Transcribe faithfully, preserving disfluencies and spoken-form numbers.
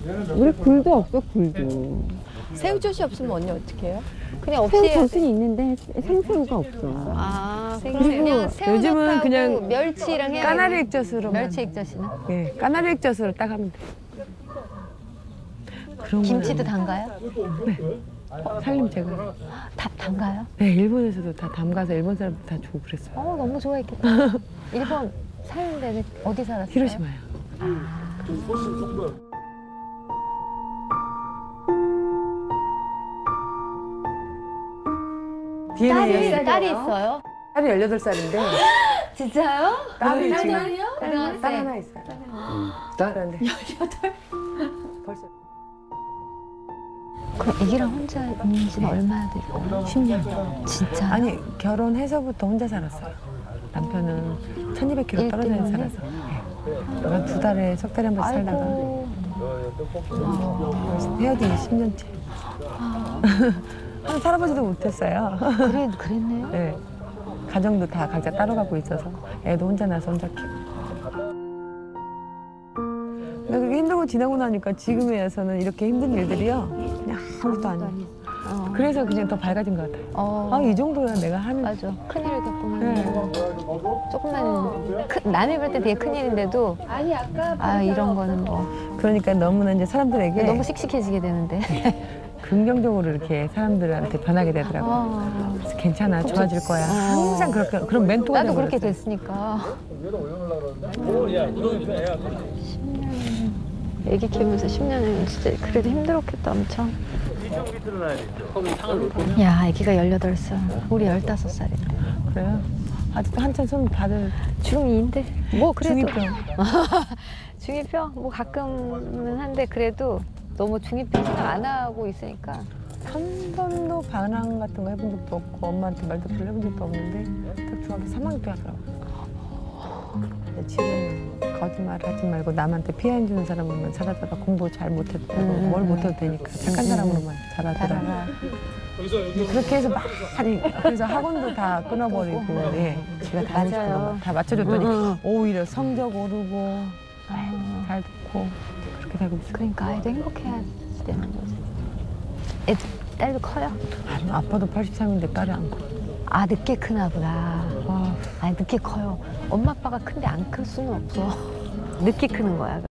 우리 굴도 없어, 굴도. 새우젓이 없으면 언니 어떻게 해요? 그냥 없이 새우 해야 돼. 젓은 있는데 생새우가 없어. 아, 그리고 그냥 요즘은 그냥 멸치랑 해야 까나리 되나? 액젓으로 멸치 액젓이나? 예, 까나리 액젓으로 딱 하면 돼. 그런 김치도 거는 담가요? 살림 제가. 다 담가요? 네, 일본에서도 다 담가서 일본 사람들 다 주고 그랬어요. 어, 너무 좋아했겠다. 일본 사는 데는 어디 살았어요? 히로시마요. 딸이, 딸이 있어요? 딸이 열여덟 살인데 진짜요? 딸이 지금 고등학생. 딸 하나 있어요. 딸? 그런데 벌써 그럼 애기랑 혼자 있는 지는 얼마나 됐어요? 십 년. 진짜? 아니, 결혼해서부터 혼자 살았어요. 남편은 천이백 킬로미터 떨어져 일 살아서. 네. 한 두 달에, 석 달에 한 번씩 살다가 아이고. 벌써 헤어진 지 십 년째. 한 살아보지도 못했어요. 그래, 그랬네요? 네. 가정도 다 각자 따로 가고 있어서 애도 혼자 낳아서 혼자 키우고. 근데 그렇게 힘들고 지나고 나니까 지금에 와서는 이렇게 힘든 일들이요 그냥 아무것도 아니에요. 어. 그래서 그냥 더 밝아진 것 같아요. 어. 아, 이 정도야 내가 하는. 맞아. 큰일을 겪으면 네. 조금만 큰, 남이 볼 때 되게 큰일인데도 아 이런 거는 뭐 그러니까 너무나 이제 사람들에게 너무 씩씩해지게 되는데 긍정적으로 이렇게 사람들한테 변하게 되더라고요. 어. 그래서 괜찮아, 좋아질 거야. 항상 그렇게 그런 멘토가 나도 그렇게 돼버렸어요. 됐으니까 십 년 애기 키우면서 십 년은 진짜 그래도 힘들었겠다 엄청. 야 애기가 열여덟 살 우리 열다섯 살인데 그래요? 아직도 한참 손 받을 중이인데 뭐 그래도 중이병. 중이병 뭐 가끔은 한데 그래도 너무 중이병 생각 안 하고 있으니까 한 번도 반항 같은 거 해본 적도 없고 엄마한테 말도풀을 해본 적도 없는데 딱 중학교 삼 학년 때 하더라고요. 근데 지금 거짓말 하지 말고 남한테 피해 주는 사람으로만 살아다가 공부 잘 못했다고 음. 뭘 못해도 되니까 착한 사람으로만 살아더라. 자라가 그렇게 해서 많이 그래서 학원도 다 끊어버리고 예, 제가 다 하고 싶은 맞아요. 거다 맞춰줬더니 응, 응. 오히려 성적 오르고 잘 듣고 그렇게 되고 있어요. 그러니까 아이도 행복해야 되는 거지. 애들 딸도 커요? 아니, 아빠도 팔십삼인데 딸이 안 커. 아 늦게 크나 보다. 아, 아니 늦게 커요. 엄마 아빠가 큰데 안 클 수는 없어. 늦게 크는 거야.